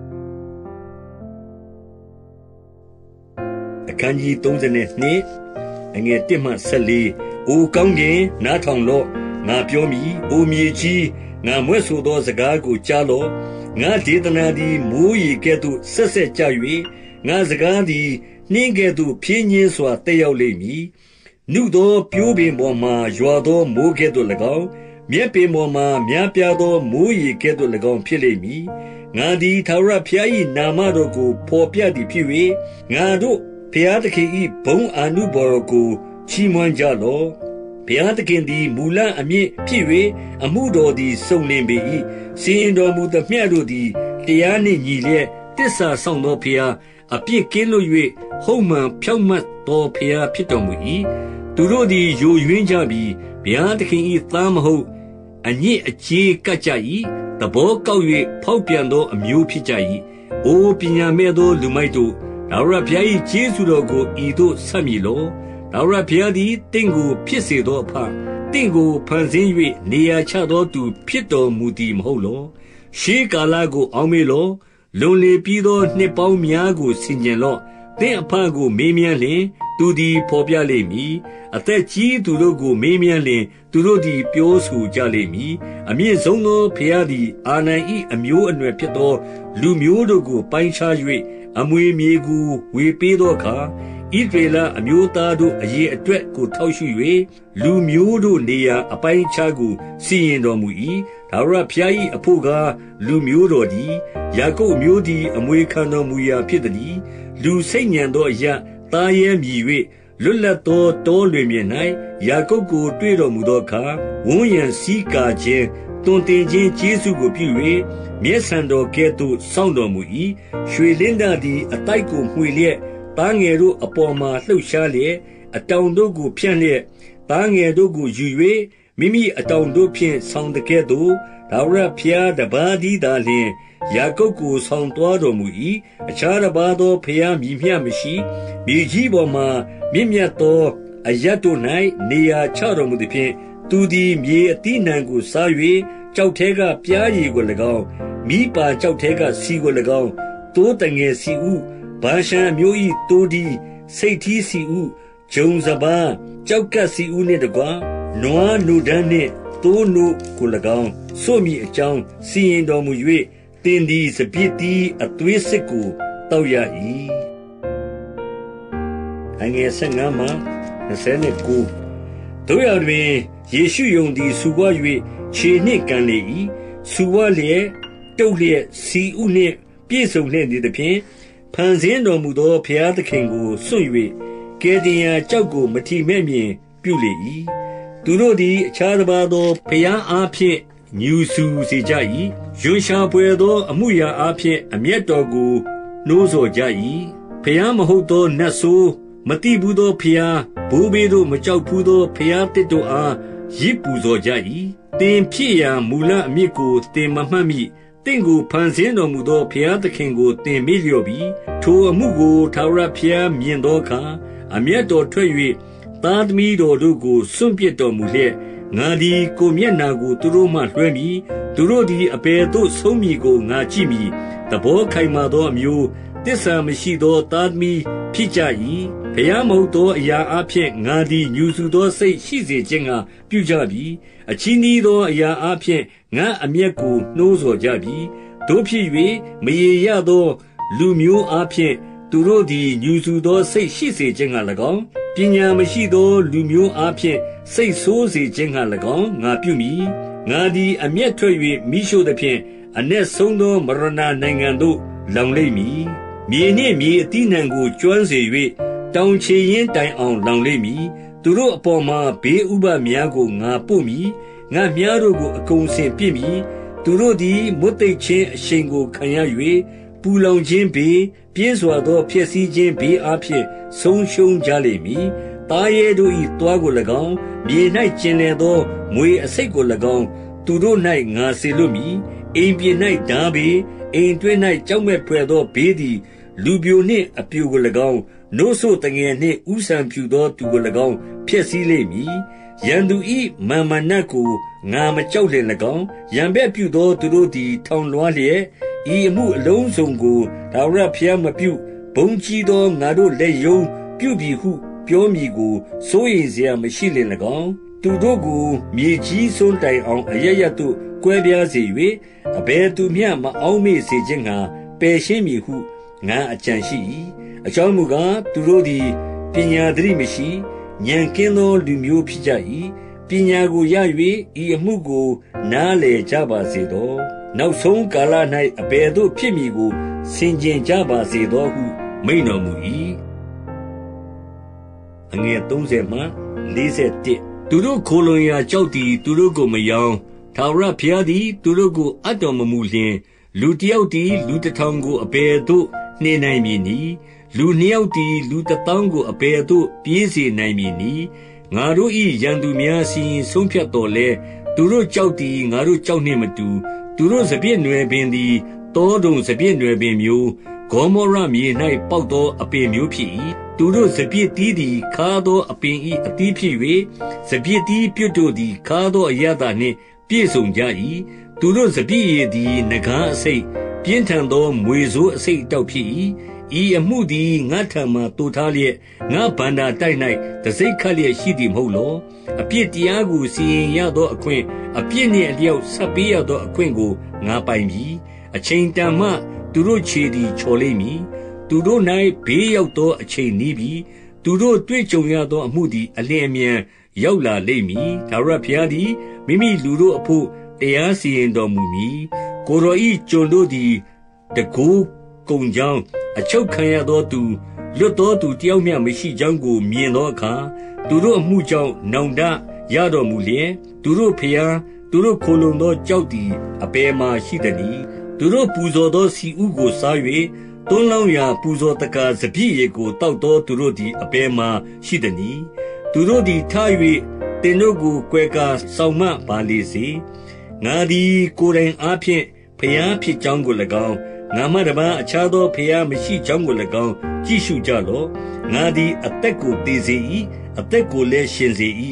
အခန်းကြီး32အငယ်1မှ14အိုကောင်းကင်နားထောင်လော့ငါပြောမည်အိုမြေကြီးငါမွဲ့ဆိုသောစကားကိုကြားလော့ငါဒေသနာသည်မိုးရေကဲ့သို့ဆက်ဆက်ကြ၍ငါစကားသည်နှင်းကဲ့သို့ဖြင်းညင်းစွာတက်ရောက်လိမ့်မည်နုသောပြိုးပင်ပေါ်မှရွာသောမိုးကဲ့သို့၎င်းမြက်ပင်ပေါ်မှများပြားသောမိုးရေကဲ့သို့၎င်းဖြစ်လိမ့်မည်ငါသည်ထာဝရဘုရား၏နာမတော်ကိုဖော်ပြသည်ဖြစ်၍ငါတို့ဘုရားသခင်၏ဘုန်းအာနုဘော်ကိုချီးမွမ်းကြလော့ဘုရားသခင်သည်မူလအမြင့်ဖြစ်၍အမှုတော်သည်စုံလင်ပေ၏စီရင်တော်မူသမျှတို့သည်တရားနှင့်ညီလျက်တစ္ဆာဆောင်သောဘုရားအပြစ်ကင်းလွတ်၍ဟုတ်မှန်ဖြောင့်မတ်သောဘုရားဖြစ်တော်မူ၏သူတို့သည်ယိုယွင်းကြပြီးဘုရားသခင်၏သားမဟုတ်အညစ်အကြေးကပ်ကြ၏သဘောကောက်၍ဖောက်ပြန်သောအမျိုးဖြစ်ကြ၏အိုပညာမဲ့သောလူမိုက်တို့ထာဝရဘုရား၏ကျေးဇူးတော်ကိုဤသို့ဆက်မည်လောထာဝရဘုရားသည်တင့်ကိုဖြစ်စေသောအဖတင့်ကိုဖန်ဆင်း၍နေရာချသောသူဖြစ်တော်မူသည်မဟုတ်လောရှေးကာလကိုအောက်မေ့လောလွန်လေပြီးသောနှစ်ပေါင်းများကိုဆင်ခြင်လောသင်အဖကိုမေးမြန်းလျင်သူသည်ဖော်ပြလိမ့်မည်အသက်ကြီးသူတို့ကိုမေးမြန်းလျင်သူတို့သည်ပြောဆိုကြလိမ့်မည်အမြင့်ဆုံးသောဘုရားသည်အာနန်၏အမျိုးအနွယ်ဖြစ်သောလူမျိုးတို့ကိုပိုင်းခြား၍အမွေမြေကိုဝေပေးသောအခါဣသရေလအမျိုးသားတို့အရေးအတွက်ကိုထောက်ရှု၍လူမျိုးတို့နေရာအပိုင်းအခြားကိုစီရင်တော်မူ၏ထာဝရဘုရား၏အဖို့ကားလူမျိုးတော်သည်ယာကုပ်မျိုးသည်အမွေခံတော်မူရာဖြစ်သည်လူစိတ်ညံသောအရာသားရဲမြည်၍လွတ်လပ်သောတောလွင်မြေ၌ယာကုပ်ကိုတွေ့တော်မူသောအခါဝန်းရံစည်းကာခြင်းတွင်တင်ခြင်းကျေးဇူးကိုပြု၍မျက်စံတော်ကဲ့သို့စောင့်တော်မူ၏ရွှေလင်းသားသည်အတိုက်ကိုမှွေလျက်သားငယ်တို့အပေါ်မှာလှုပ်ရှားလျက်အတောင်တို့ကိုဖြန့်လျက်သားငယ်တို့ကိုယူ၍မိမိအတောင်တို့ဖြင့်ဆောင်တကဲ့သို့ထာဝရဘုရားတပါးတည်းသာလျှင်ယာကုပ်ကိုဆောင်သွားတော်မူ၏အခြားတစ်ပါးသောဘုရားမည်မျှမရှိမြေကြီးပေါ်မှာမြင့်မြတ်သောအရပ်တို့၌နေရာချတော်မူသည်ဖြင့်သူသည်မြေအသီးနှံကိုစား၍ကျောက်ထဲကပြားရည်ကို၎င်းမိပါကျောက်ထဲကစီကို၎င်းတိုးတငယ်စီဥဘာရှံမျိုး၏တိုးဒီစိတ်ထီးစီဥဂျုံစပါးကြောက်ကပ်စီဥနှင့်တကွာနွားနုဒန်းနှင့်တိုးနုကို၎င်းဆို့မိအကြောင်းစီရင်တော်မူ၍တင်သည်စပြစ်တီးအသွေးစစ်ကိုတောက်ရ၏အငယ်ဆယ်ငါမှ၂၉တို့ရတွင်ယေရှုယုံသည်စူပွား၍ခြေနှင့်ကန်လေ၏စူပွားလျက်တုတ်လျက်စီဥနှင့်ပြည့်စုံလျက်နေသဖြင့်ဖန်ဆင်းတော်မူသောဘုရားသခင်ကိုစွန့်၍ကယ်တင်ရာကြောက်ကိုမထီမဲ့မြင်ပြုလေ၏သူတို့သည်အခြားတစ်ပါးသောဘုရားအားဖြင့်ညူဆူစေကြ၏ရွံရှာပွေသောအမှုရာအားဖြင့်အမျက်တော်ကိုနှိုးဆော်ကြ၏ဘုရားမဟုတ်သောနတ်ဆိုးမတိဘူးသောဘုရားဘိုးဘေးတို့မကြောက်ဘူးသောဘုရားတစ်တို့အားရစ်ပူဇော်ကြ၏တင်ဖြစ်ရာမူလအမြစ်ကိုတင်မမှတ်မိတင့်ကိုဖန်ဆင်းတော်မူသောဘုရားသခင်ကိုတင်မေ့လျော့ပြီးထိုအမှုကိုထာဝရဘုရားမြင်သောအခါအမျက်တော်ထွက်၍သားသမီးတော်တို့ကိုစွန့်ပစ်တော်မူလျက်ငါသည်ကိုမျက်နာကိုသူတို့မှလွှဲမည်သူတို့သည်အဘယ်သို့ဆုံးမည်ကိုငါကြည့်မည်သဘောခိုင်မာသောအမျိုးတစ္ဆာမရှိသောသားသမီးဖြစ်ကြ၏ဘုရားမဟုတ်သောအရာအဖြစ်ငါသည်ညူဆူသောစိတ်ရှိစေခြင်းကပြုကြပြီအချီးနှီးသောအရာအဖြစ်ငါအမျက်ကိုနှိုးဆော်ကြပြီတို့ဖြစ်၍မရေရသောလူမျိုးအဖြစ်သူတို့သည်ညူဆူသောစိတ်ရှိစေခြင်းက၎င်းပညာမရှိသောလူမျိုးအဖြစ်စိတ်ဆိုးစေခြင်းက၎င်းငါပြုမည်ငါသည်အမျက်ထွက်၍မိရှို့သဖြင့်အ내ဆုံးသောမရဏနိုင်ငံသို့လောင်လိမ့်မည်မြေနှင့်မြေအသီးနှံကိုကျွမ်းစေ၍တောင်ချေရင်တိုင်အောင်လောင်လိမ့်မည်သူတို့အပေါ်မှာဘေးဥပများကိုငါပို့မည်ငါမြားတို့ကိုအကုန်စင်ပြစ်မည်သူတို့သည်မွတ်သိပ်ခြင်းအရှိန်ကိုခံရ၍ပူလောင်ခြင်းဘေးပြင်းစွာသောဖြစ်စည်းခြင်းဘေးအဖြစ်ဆုံးရှုံးကြလိမ့်မည်တားရဲတို့၏တွားကို၎င်းမြေ၌ကျင်လည်သောမွေအစိတ်ကို၎င်းသူတို့၌ငါစေလွတ်မည်အိမ်ပြင်၌ဓာဘေးအိမ်တွင်း၌ကြောက်မဲ့ဖွယ်သောဘေးသည်လူပြိုနှင့်အပြိုကို၎င်းနို့ဆိုတငယ်နှင့်ဥဆံဖြူသောသူကို၎င်းဖျက်ဆီးလိမ့်မည်ရန်သူ၏မာမနတ်ကိုငါမကြောက်လျင်၎င်းရန်ဘက်ပြုသောသူတို့သည်ထောင်လွှားလျက်ဤအမှုအလုံးစုံကိုထာဝရဘုရားမပြုဘုံကြီးသောငါတို့လက်ယုံပြုပြီဟုပြောမည်ကိုစိုးရိမ်စရာမရှိလျင်၎င်းသူတို့ကိုမြေကြီးစွန်းတိုင်အောင်အရရသို့ကွဲပြားစေ၍အဘယ်သူမျှမအောက်မေ့စေခြင်းငှာပယ်ရှင်းမည်ဟုငါအကြံရှိ၏အကြောင်းမူကားသူတို့သည်ပညာသတိမရှိဉာဏ်ကင်းသောလူမျိုးဖြစ်ကြ၏ပညာကိုရ၍ဤအမှုကိုနားလည်ကြပါစေသောနောက်ဆုံးကာလ၌အဘယ်သို့ဖြစ်မည်ကိုဆင်ခြင်ကြပါစေသောဟုမိန့်တော်မူ၏အငယ်၃၀မှ၄၁သူတို့ခိုလုံရာကြောက်သည်သူတို့ကိုမယောင်းထာဝရဘုရားသည်သူတို့ကိုအပ်တော်မမူလျှင်လူတစ်ယောက်သည်လူတစ်ထောင်ကိုအဘယ်သို့နှင်နိုင်မည်နည်းလူနှစ်ယောက်သည်လူတစ်သောင်းကိုအဘယ်သို့ပြေးစေနိုင်မည်နည်းငါတို့၏ရန်သူများစီရင်ဆုံးဖြတ်တော်လဲသူတို့ကြောက်သည်ငါတို့ကြောက်နှင့်မတူသူတို့စပြည့်နွယ်ပင်သည်တောတုံစပြည့်နွယ်ပင်မျိုးဂေါမောရမြေ၌ပေါက်သောအပင်မျိုးဖြစ်၏သူတို့စပြည့်တီးသည်ခါသောအပင်၏အသီးဖြစ်၍စပြည့်တီးပြုတ်တို့သည်ခါသောအရသာနှင့်ပြည့်စုံကြ၏သူတို့စပြည့်ရည်သည်ငကားအစိတ်ပြင်းထန်သောမွေဆိုးအစိတ်တောက်ဖြစ်၏ဤအမှုသည်ငါထံမှတိုးထားလျက်ငါဗန္တာတိုက်၌တစိတ်ခတ်လျက်ရှိသည်မဟုတ်လောအပြစ်တရားကိုစီရင်ရသောအခွင့်အပြစ်နှင့်အလျောက်ဆက်ပေးရသောအခွင့်ကိုငါပိုင်ပြီအချိန်တန်မှသူတို့ခြေသည်ချော်လိမ့်မည်သူတို့၌ဘေးရောက်သောအချိန်နီးပြီသူတို့တွေ့ကြုံရသောအမှုသည်အလျင်အမြန်ရောက်လာလိမ့်မည်ထာဝရဘုရားသည်မိမိလူတို့အဖို့တရားစီရင်တော်မူမည်ကိုယ်တော်၏ကျွန်တို့သည်တကိုးကုံကြောင်းအချုပ်ခံရသောသူလွတ်သောသူတယောက်မျှမရှိကြောင်းကိုမြင်သောအခါသူတို့အမှုကြောင့်နောင်တရတော်မူလျက်သူတို့ဖျားသူတို့ခိုလုံသောကြောက်သည်အပေမှာရှိသည်နီသူတို့ပူဇော်သောစီဥကိုစား၍တွန်းလောင်းရာပူဇော်တကာစပြည့်ရေကိုတောက်သောသူတို့သည်အပေမှာရှိသည်နီသူတို့သည်ထား၍တင်တို့ကိုကွယ်ကာဆောင်မပါလေစေငါသည်ကိုယ်တိုင်အားဖြင့်ဖျားဖြစ်ကြောင်းကို၎င်းငါမှတပါအခြားသောဖျားမရှိကြောင်းကို၎င်းကြည့်ရှုကြလော့ငါသည်အသက်ကိုတည်စေ၏အသက်ကိုလည်းရှင်စေ၏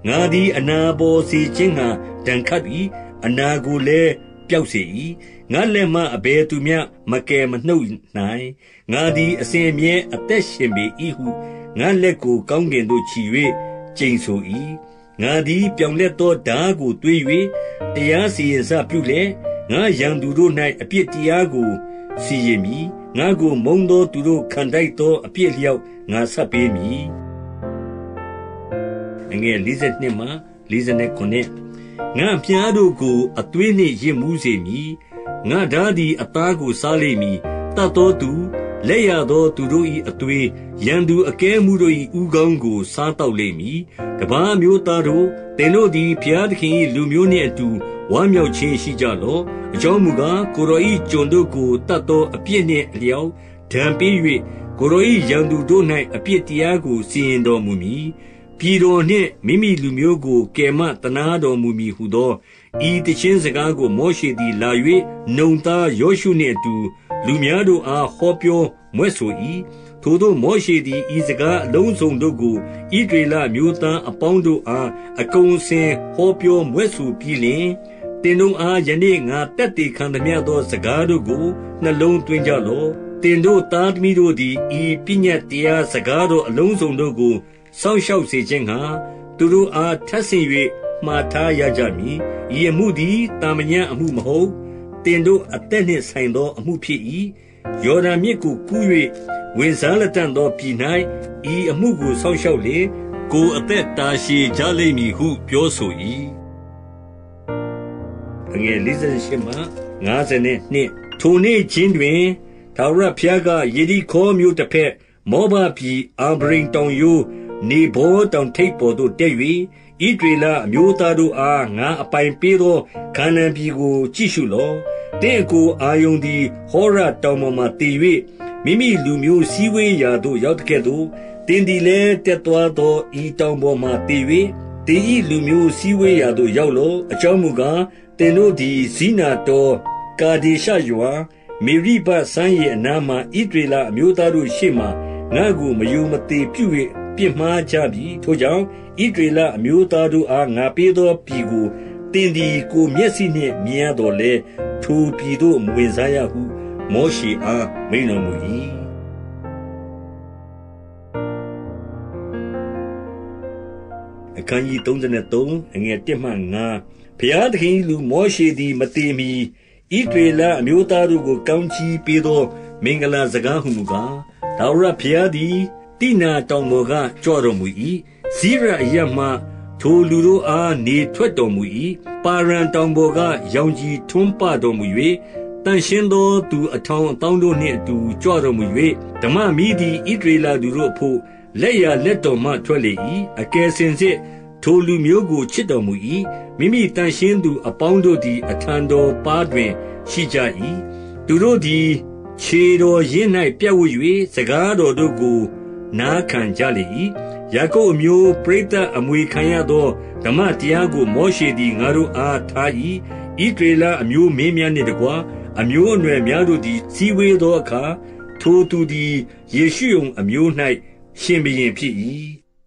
ငါသည်အနာပေါ်စေခြင်းငှါဒဏ်ခတ်၏အနာကိုလည်းပျောက်စေ၏ငါလက်မှအဘယ်သူမျှမကယ်မနှုတ်နိုင်ငါသည်အစဉ်အမြဲအသက်ရှင်ပေ၏ဟုငါလက်ကိုကောင်းကင်သို့ချီ၍ကျိန်ဆို၏ငါသည်ပြောင်လက်သောဓာကိုသွေး၍တရားစီရင်စပြုလျက်ငါရန်သူတို့၌အပြစ်တရားကိုစီရင်မည်ငါကိုမုန်းသောသူတို့ခံတိုက်သောအပြစ်လျောက်ငါဆက်ပေးမည်အငယ်၄၂မှ၄၉ငါပြားတို့ကိုအသွေးနှင့်ရစ်မှုစေမည်ငါဓာသည်အသားကိုစားလိမ့်မည်တတ်သောသူလက်ရသောသူတို့၏အသွေးရန်သူအကဲမှုတို့၏ဥကောင်းကိုစားတောက်လိမ့်မည်တပါးမျိုးသားတို့သင်တို့သည်ဘုရားသခင်၏လူမျိုးနှင့်အတူဝမ်းမြောက်ခြင်းရှိကြလော့အကြောင်းမူကားကိုရော၏ကျွန်တို့ကိုတတ်သောအပြစ်နှင့်အလျောက်ဒဏ်ပေး၍ကိုရော၏ရန်သူတို့၌အပြစ်တရားကိုစီရင်တော်မူမည်ပြည်တော်နှင့်မိမိလူမျိုးကိုကယ်မတနာတော်မူမည်ဟုသောဤတခြင်းစကားကိုမောရှေသည်လာ၍နှုံသားယောရှုနှင့်အတူလူများတို့အားဟောပြောမွဲ့ဆို၏ထိုသို့မောရှေသည်ဤစကားအလုံးစုံတို့ကိုဣသရေလမျိုးသားအပေါင်းတို့အားအကုန်အစင်ဟောပြောမွဲ့ဆိုပြီးလျှင်သင်တို့အားယနေ့ငါတက်တည်ခံသမျှသောစကားတို့ကိုနှလုံးသွင်းကြလော့သင်တို့သားသမီးတို့သည်ဤပညတ်တရားစကားတို့အလုံးစုံတို့ကိုစောင့်ရှောက်စေခြင်းငှါသူတို့အားထပ်ဆင့်၍မှားထားရကြမည်ဤအမှုသည်တာမညံအမှုမဟုတ်သင်တို့အသက်နှင့်ဆိုင်သောအမှုဖြစ်၏ယော်ဒန်မြစ်ကိုကူး၍ဝင်စားလက်တန့်သောပြည်၌ဤအမှုကိုစောင့်ရှောက်လေကိုအသက်တာရှည်ကြလိမ့်မည်ဟုပြောဆို၏အငယ်၄၈မှ၅၂ထိုနေ့ချင်းတွင်ထာဝရဘုရားကယေရိခေါမြို့တစ်ဖက်မောဘပြည်အာဗရိမ်တောင်ရိုးနေဘောတောင်ထိပ်ပေါ်သို့တက်၍ဣသရေလအမျိုးသားတို့အားငါအပိုင်ပေးသောခါနာန်ပြည်ကိုကြည့်ရှုလော့တင့်ကိုအာယုန်သည်ဟောရတောင်ပေါ်မှတည်၍မိမိလူမျိုးစည်းဝေးရာသို့ရောက်တဲ့ကဲ့သို့တင်ဒီလဲတက်သွားသောဤတောင်ပေါ်မှတည်၍တင်ဤလူမျိုးစည်းဝေးရာသို့ရောက်လော့အကြောင်းမူကားတင်တို့သည်ဇိနာတော်ကာဒေရှယွာမေရိဘဆန်း၏အနားမှဣသရေလအမျိုးသားတို့ရှေ့မှငါကိုမယုံမသိပြု၍ပြစ်မှားကြပြီထိုကြောင့်ဣသရေလအမျိုးသားတို့အားငါပေးသောပြည်ကိုတင်ဒီကိုမျက်စိနှင့်မြင်ရတော်လဲထိုပြည်သို့မဝင်စားရဟုမောရှေအားမိန့်တော်မူ၏အခန်းကြီး၃၃အငယ်၁မှ၅ဘုရားသခင်လူမောရှေသည်မတေမီဣသရေလအမျိုးသားတို့ကိုကောင်းချီးပေးသောမင်္ဂလာစကားဟုမူကားထာဝရဘုရားသည်တိနာတောင်ပေါ်ကကြွတော်မူ၏ဇိရအရပ်မှထိုလူတို့အားနေထွက်တော်မူ၏ပါရန်တောင်ပေါ်ကရောင်ကြီးထွန်းပတော်မူ၍တန်ရှင်းသောသူအထောင်အသောင်းတို့နှင့်အတူကြွတော်မူ၍ဓမ္မမီးသည်ဣသရေလသူတို့အဖို့လက်ရလက်တော်မှထွက်လေ၏အကယ်စင်စစ်ထိုလူမျိုးကိုချစ်တော်မူ၏မိမိတန်ရှင်းသူအပေါင်းတို့သည်အထံတော်ပါတွင်ရှိကြ၏သူတို့သည်ခြေတော်ရင်း၌ပြတ်ဝ၍စကားတော်တို့ကိုနားခံကြလေ၏ယာကုပ်အမျိုးပရိသတ်အမွေခံရသောဓမ္မတရားကိုမောရှေသည်ငါတို့အားထား၏ဣသရေလအမျိုးမင်းများနှင့်တကွအမျိုးအနွယ်များတို့သည်စည်းဝေးသောအခါထိုသူသည်ယေရှုရုန်အမျိုး၌ရှင်ဘုရင်ဖြစ်၏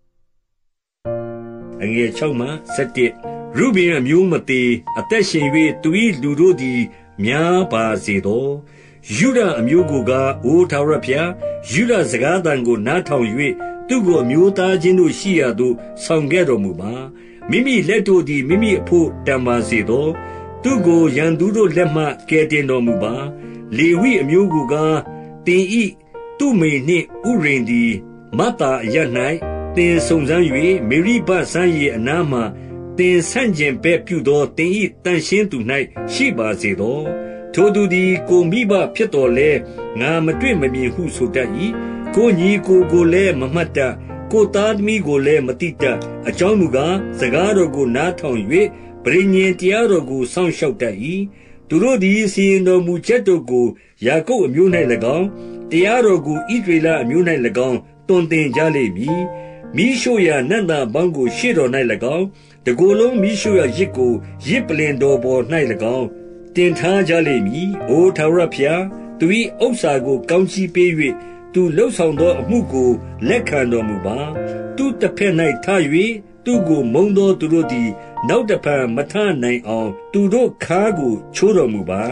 အငယ်၆မှ၁၁ရုဗင်အမျိုးမသေးအသက်ရှင်၍သူ၏လူတို့သည်များပါစေသောယုဒအမျိုးကိုကားအိုထာဝရဘုရားယုဒစကားသံကိုနားထောင်၍သူကိုအမျိုးသားချင်းတို့ရှိရာသို့ဆောင်ခဲ့တော်မူပါမိမိလက်တို့သည်မိမိအဖို့တန်ပါစေသောသူကိုရန်သူတို့လက်မှကယ်တင်တော်မူပါလေဝိအမျိုးကိုကားတင်ဤသူမိန်နှင့်ဥရိန်သည်မတ္တာအရ၌တင်စုံစမ်း၍မေရိဘဆန်း၏အနားမှတင်ဆန့်ကျင်ဘက်ပြုသောတင်ဤတန်ရှင်းသူ၌ရှိပါစေသောထိုသူသည်ကိုမိဘဖြစ်တော်လဲငါမတွေ့မမြင်ဟုဆိုတတ်၏ကိုညီကိုကိုလည်းမမှတ်တတ်ကိုသားသမီးကိုလည်းမတိတတ်အကြောင်းမူကားစကားတော်ကိုနားထောင်၍ပရိညင်တရားတော်ကိုစောင့်ရှောက်တတ်၏သူတို့သည်စီရင်တော်မူချက်တို့ကိုယာကုပ်အမျိုး၌၎င်းတရားတော်ကိုဣသရေလအမျိုး၌၎င်းတွင်တင်ကြလိမ့်မည်မိရှုရာနတ်သားပေါင်းကိုရှေ့တော်၌၎င်းတကိုယ်လုံးမိရှုရာရစ်ကိုရစ်ပလင်တော်ပေါ်၌၎င်းတင်ထားကြလိမ့်မည်အိုထာဝရဘုရားသူ၏ဥစ္စာကိုကောင်းချီးပေး၍သူလှုပ်ဆောင်သောအမှုကိုလက်ခံတော်မူပါသူတစ်ဖက်၌ထ၍သူကိုမုံသောသူတို့သည်နောက်တဖန်မထနိုင်အောင်သူတို့ခါကိုချိုးတော်မူပါ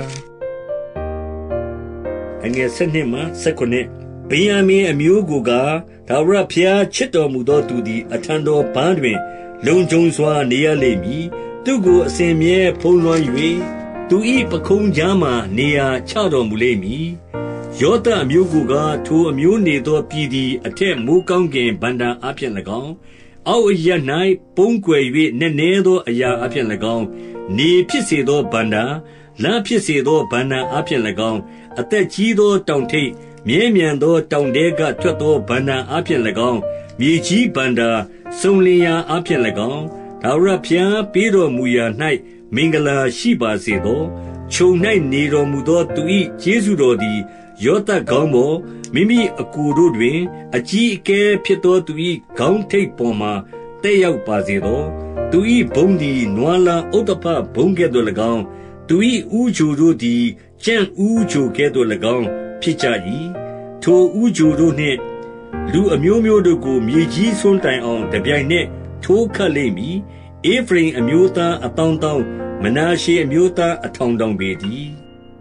အငယ်၁၂မှ၁၉ဗိယံမင်အမျိုးကိုကဒါဝရဖျားချစ်တော်မူသောသူသည်အထံတော်ဘာတွင်လုံခြုံစွာနေရလိမ့်မည်သူကိုအစဉ်မြဲဖုံးလွှမ်း၍သူ၏ပခုံးကြားမှနေရာချတော်မူလိမ့်မည်ယောသအမျိုးကိုကထိုအမျိုးနေသောပြည်သည်အထက်မိုးကောင်းကင်ဗန္တာအဖျင်၎င်းအောက်အရ၌ပုံးကွယ်၍နည်းနည်းသောအရာအဖျင်၎င်းနေဖြစ်စေသောဗန္တာလမ်းဖြစ်စေသောဗန္တာအဖျင်၎င်းအသက်ကြီးသောတောင်ထိပ်မြဲမြံသောတောင်တဲကထွက်သောဗန္တာအဖျင်၎င်းမြေကြီးဗန္တာစုံလင်ရာအဖျင်၎င်းဒါဝရဖျားပေးတော်မူရာ၌မင်္ဂလာရှိပါစေသောခြုံ၌နေတော်မူသောသူ၏ကျေးဇူးတော်သည်ယောသခေါင်းပေါ်မိမိအကူတို့တွင်အကြီးအကဲဖြစ်သောသူ၏ခေါင်းထိပ်ပေါ်မှတက်ရောက်ပါစေသောသူ၏ဘုံသည်နွားလာဥတ္တပဘုံကဲ့သို့၎င်းသူ၏ဥချိုတို့သည်ကြံ့ဥချိုကဲ့သို့၎င်းဖြစ်ကြ၏ထိုဥချိုတို့နှင့်လူအမျိုးမျိုးတို့ကိုမြေကြီးဆွန်းတိုင်အောင်တပြိုင်နက်ထိုးခတ်လိမ့်မည်ဧဖရိမ်အမျိုးသားအတောင်းတောင်းမနာရှေအမျိုးသားအထောင်တောင်ပေတည်း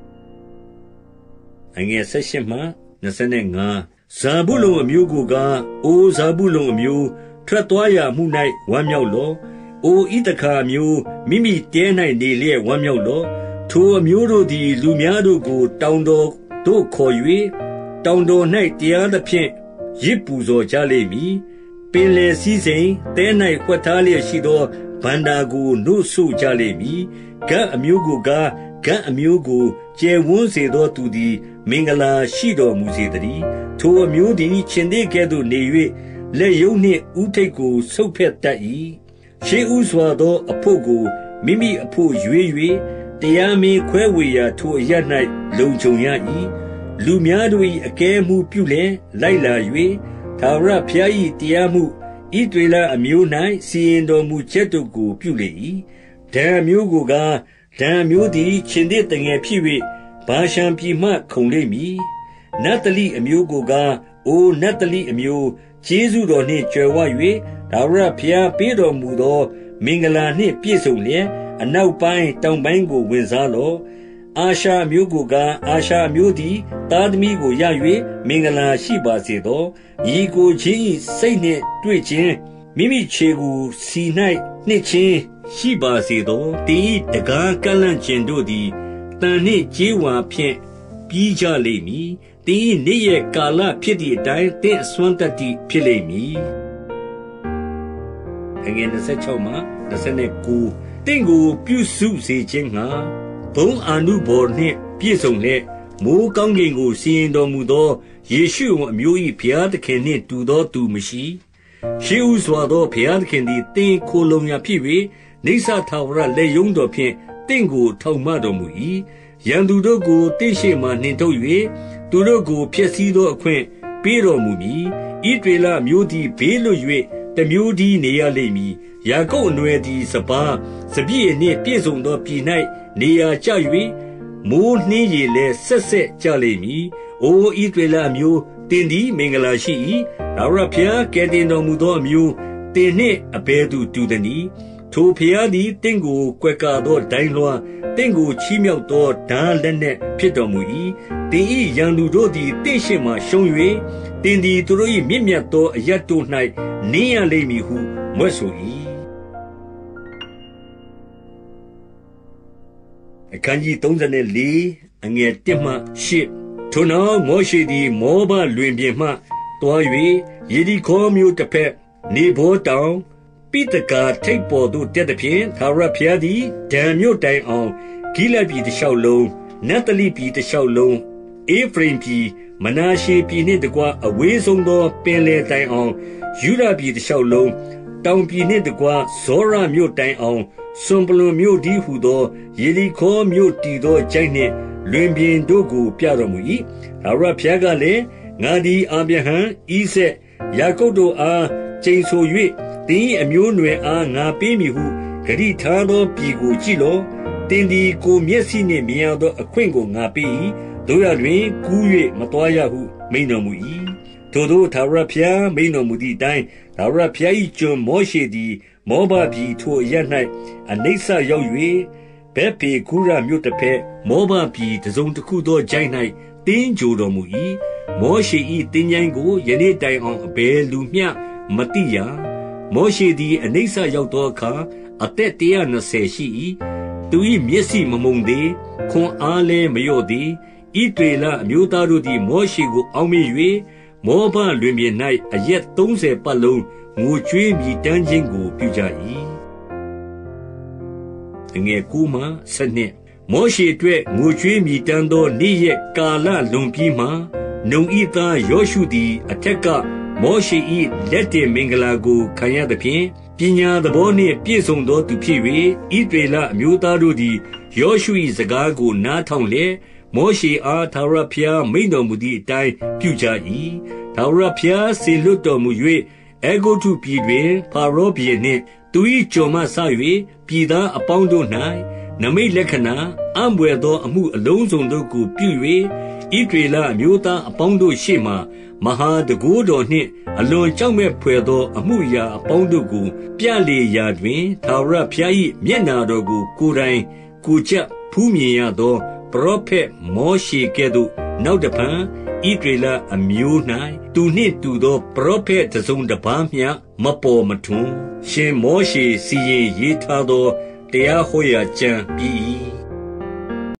အငယ်၁၈မှ၂၅ဇာဗုလုန်အမျိုးကိုကအိုဇာဗုလုန်အမျိုးထွက်သွားရာမှု၌ဝမ်းမြောက်လော့အိုဣသခါအမျိုးမိမိတဲ၌နေလျက်ဝမ်းမြောက်လော့ထိုအမျိုးတို့သည်လူများတို့ကိုတောင်တော်သို့ခေါ်၍တောင်တော်၌တရားသဖြင့်ရစ်ပူဇော်ကြလိမ့်မည်ပင်လယ်စည်းစိမ်တဲ၌ဖွက်ထားလျက်ရှိသောဗန္တာကိုနှုတ်ဆိုကြလိမ့်မည်ဂတ်အမျိုးကိုကားဂတ်အမျိုးကိုကျယ်ဝန်းစေသောသူသည်မင်္ဂလာရှိတော်မူစေတည်းထိုအမျိုးသည်ခြင်သေးကဲ့သို့နေ၍လက်ယုံနှင့်ဥထိတ်ကိုဆုပ်ဖက်တတ်၏ရှေးဥစွာသောအဖို့ကိုမိမိအဖို့ရွေး၍တရားမင်းခွဲဝေရာထိုအရ၌လုံခြုံရ၏လူများတို့၏အကဲမှုပြုလျက်လိုက်လာ၍ထာဝရဘုရား၏တရားမှုဣသရေလအမျိုး၌စီရင်တော်မူချက်တို့ကိုပြုလေ၏ဒံမျိုးကိုကဒံမျိုးသည်ခြင်သေးတငယ်ဖြစ်၍ဘာရှံပြည်မှခုန်လိမ့်မည်နတ်တလိအမျိုးကိုကအိုနတ်တလိအမျိုးကျေးဇူးတော်နှင့်ကြွယ်ဝ၍ဒါဝရဘုရားပေးတော်မူသောမင်္ဂလာနှင့်ပြည့်စုံလျက်အနောက်ပိုင်းတောင်ပိုင်းကိုဝင်စားလော့အာရှာမျိုးကိုကအာရှာမျိုးသည်သားသမီးကိုရ၍မင်္ဂလာရှိပါစေသောညီကိုချင်း၏စိတ်နှင့်တွေ့ခြင်းမိမိခြေကိုစီ၌နှစ်ချင်းရှိပါစေသောတင်း၏တကားကန့်လန့်ခြင်းတို့သည်တန်နှင့်ကြေးဝါဖြင့်ပြီးကြလိမ့်မည်တင်း၏နေ့ရက်ကာလဖြစ်သည့်အတိုင်းတင့်အစွမ်းတတ္တိဖြစ်လိမ့်မည်အငယ်၂၆မှ၂၉တင့်ကိုပြုစုစေခြင်းငှာဘုံအာနုဘော်နှင့်ပြည့်စုံလျက်မိုးကောင်းကင်ကိုစီရင်တော်မူသောယေရှုအမျိုး၏ဘုရားသခင်နှင့်တူသောသူမရှိရှေးဥစွာသောဘုရားသခင်သည်တင်ခိုလုံရာဖြစ်၍နေဆာထာဝရလက်ယုံတော်ဖြင့်တင့်ကိုထောက်မတော်မူ၏ရန်သူတို့ကိုတင့်ရှိမှနှင်ထုတ်၍သူတို့ကိုဖျက်ဆီးသောအခွင့်ပေးတော်မူမည်ဣသရေလမျိုးသည်ဘေးလွတ်၍တမျိုးတည်းနေရလိမ့်မည်ယာကုပ်အနွယ်သည်စပါးစပြည့်နှင့်ပြည့်စုံသောပြည်၌နေရာကျ၍မိုးနှင်းရည်လည်းဆက်ဆက်ကြလိမ့်မည်။အိုဣသရေလအမျိုးတင်သည်မင်္ဂလာရှိ၏။ဒါဝရဘုရားကယ်တင်တော်မူသောအမျိုးတင်နှင့်အဘယ်သူတူသနည်း။ထိုဘုရားသည်တင့်ကိုကွယ်ကာသောဒိုင်းလွှားတင့်ကိုချီးမြှောက်သောဓာလက်နက်ဖြစ်တော်မူ၏။တင်၏ရန်သူတို့သည်တင့်ရှိမှရှုံး၍တင်သည်သူတို့၏မြင့်မြတ်သောအရတ်တို့၌နင်းရလိမ့်မည်ဟုမြွက်ဆို၏အခန်းကြီး၃၄အငယ်၁မှ၈ထိုနောက်မောရှေသည်မောဘလွင်ပြင်မှတွား၍ယေရိခေါမြို့တစ်ဖက်နေဘောတောင်ပိတကာထိပ်ပေါ်သို့တက်သည်ဖြင့်သာရဘုရားသည်ဒံမြို့တိုင်အောင်ဂိလဒ်ပြည်တစ်လျှောက်လုံးနဿလိပြည်တစ်လျှောက်လုံးဧဖရိမ်ပြည်မနာရှေပြည်နှင့်တကွအဝေးဆုံးသောပင်လယ်တိုင်အောင်ယူဒပြည်တစ်လျှောက်လုံးတောင်ပြည်နှင့်တကွဇောရမြို့တိုင်အောင်စွန်ပလွန်မြို့ဒီဟုသောယေရိခေါမြို့တည်သောကျိုင်းနှင့်လွင်ပြင်တို့ကိုပြတော်မူ၏။ထာဝရဘုရားကလည်းငါသည်အာဗြဟံဣဇက်ယာကုပ်တို့အားကျိန်ဆို၍သင်၏အမျိုးအနွယ်အားငါပေးမည်ဟုဂတိထားသောပြည်ကိုကြည့်လော့။သင်သည်ကိုယ်မျက်စိနှင့်မြင်ရသောအခွင့်ကိုငါပေး၏။သို့ရာတွင်ကူး၍မသွားရဟုမိန့်တော်မူ၏။ထိုသို့ထာဝရဘုရားမိန့်တော်မူသည့်အတိုင်းထာဝရဘုရား၏ကျွန်မောရှေသည်မောဘပြည်ထိုအရပ်၌အနိစ္စရောက်၍ဘက်ပေဂုရမြို့တစ်ဖက်မောဘပြည်တစုံတစ်ခုသောဂျိုင်း၌တင်းကြိုတော်မူ၏မောရှေ၏တင်းញိုင်းကိုယနေ့တိုင်အောင်အဘယ်လူမျှမသိရမောရှေသည်အနိစ္စရောက်သောအခါအသက်တရာနှစ်ဆယ်ရှိ၏သူ၏မျက်စိမမုံသေးခွန်အားလည်းမလျော့သေးဣသရေလအမျိုးသားတို့သည်မောရှေကိုအောက်မေ့၍မောဘလွင်ပြင်၌အရက်သုံးဆယ်ပတ်လုံးငိုကြွေးမြည်တမ်းခြင်းကိုပြုကြ၏ငယ်ကူမှဆနှစ်မောရှေအတွက်ငိုကြွေးမြည်တမ်းသောနေ့ရက်ကာလလွန်ပြီးမှနုံဤသားယောရှုသည်အထက်ကမောရှေ၏လက်တင်မင်္ဂလာကိုခံရသဖြင့်ပညာသဘောနှင့်ပြည့်စုံသောသူဖြစ်၍ဣသရေလအမျိုးသားတို့သည်ယောရှု၏စကားကိုနားထောင်လျက်မောရှေအားထာဝရဘုရားမိန့်တော်မူသည့်အတိုင်းပြုကြ၏ထာဝရဘုရားစေလွှတ်တော်မူ၍အေဂုတ္တုပြည်တွင်ဖာရောဘုရင်နှင့်သူ၏ကျွန်မဆ၍ပြည်သားအပေါင်းတို့၌နမိတ်လက္ခဏာအံ့ဘွယ်သောအမှုအလုံးစုံတို့ကိုပြု၍ဣသရေလအမျိုးသားအပေါင်းတို့ရှေ့မှမဟာတကိုးတော်နှင့်အလွန်ကြောက်မဲ့ဖွယ်သောအမှုအရာအပေါင်းတို့ကိုပြလေရာတွင်ထာဝရဘုရား၏မျက်နာတော်ကိုကိုယ်တိုင်ကိုယ်ချက်ဖူးမြင်ရသောပရောဖက်မောရှေကဲ့သို့နောက်တဖန်ဣသရေလအမျိုး၌သူနှင့်တူသောပရောဖက်တစ်စုံတစ်ပါးမျှမပေါ်မထွန်းရှင်မောရှေစီရင်ရေးထားသောတရားဟောရာကျမ်းပြီး